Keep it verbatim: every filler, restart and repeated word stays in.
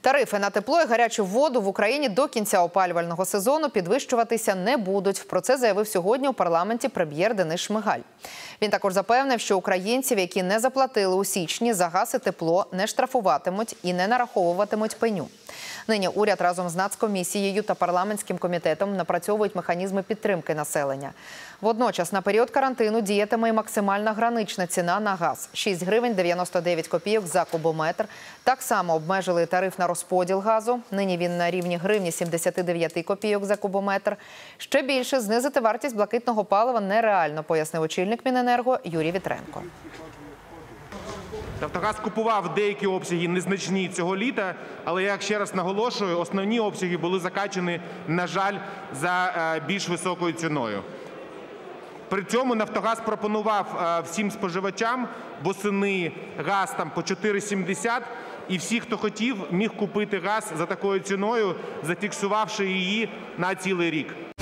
Тарифи на тепло і гарячу воду в Україні до кінця опалювального сезону підвищуватися не будуть. Про це заявив сьогодні у парламенті прем'єр Денис Шмигаль. Він також запевнив, що українців, які не заплатили у січні за газ і тепло, не штрафуватимуть і не нараховуватимуть пеню. Нині уряд разом з Нацкомісією та парламентським комітетом напрацьовують механізми підтримки населення. Водночас на період карантину діятиме і максимальна гранична ціна на газ – шість гривень дев'яносто дев'ять копійок за кубометр. Так само обмежили тариф на розподіл газу. Нині він на рівні гривні сімдесят дев'ять копійок за кубометр. Ще більше знизити вартість блакитного палива нереально, пояснив очільник Міненерго Юрій Вітренко. «Нафтогаз» купував деякі обсяги незначні цього літа, але, як ще раз наголошую, основні обсяги були закачані, на жаль, за більш високою ціною. При цьому «Нафтогаз» пропонував всім споживачам восени газ там по чотири сімдесят, і всі, хто хотів, міг купити газ за такою ціною, зафіксувавши її на цілий рік.